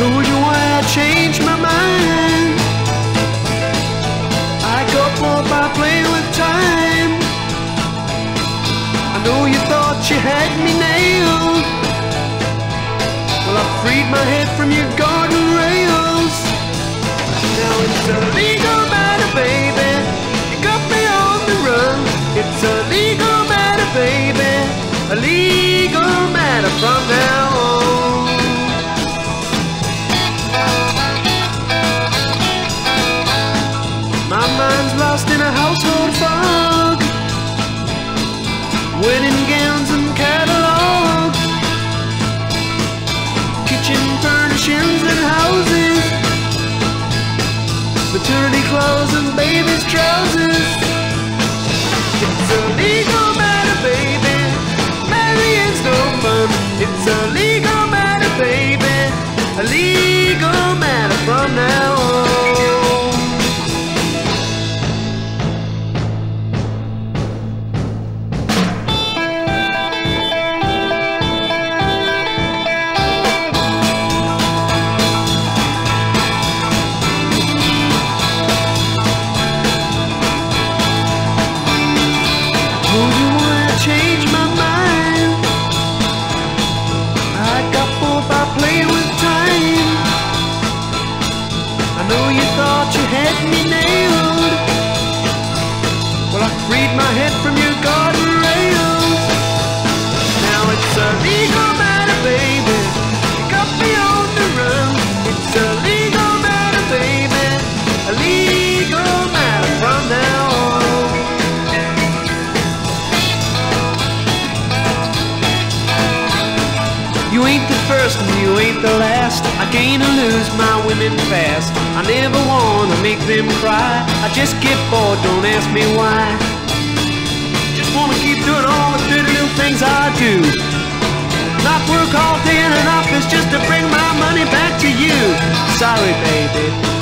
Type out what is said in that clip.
Told you why I changed my mind. I got bored by playing with time. I know you thought you had me nailed. Well, I freed my head from your garden rails. Now it's a legal matter, baby. You got me on the run. It's a legal matter, baby. A legal matter from now on. My mind's lost in a household fog. Wedding gowns and catalogs, kitchen furnishings and houses, maternity clothes and baby's trousers. It's a legal matter, baby. Marrying's no fun. It's a legal matter, baby. A legal matter from now on. Me nailed. Well, I freed my head from your garden rails. Now it's a legal matter, baby. You got me on the run. It's a legal matter, baby. A legal matter from now on. You ain't the first and you ain't the last. I gain or lose my women fast. I never wanna make them cry. I just get bored, don't ask me why. Just wanna keep doing all the dirty little things I do. Not work all day in an office just to bring my money back to you. Sorry, baby.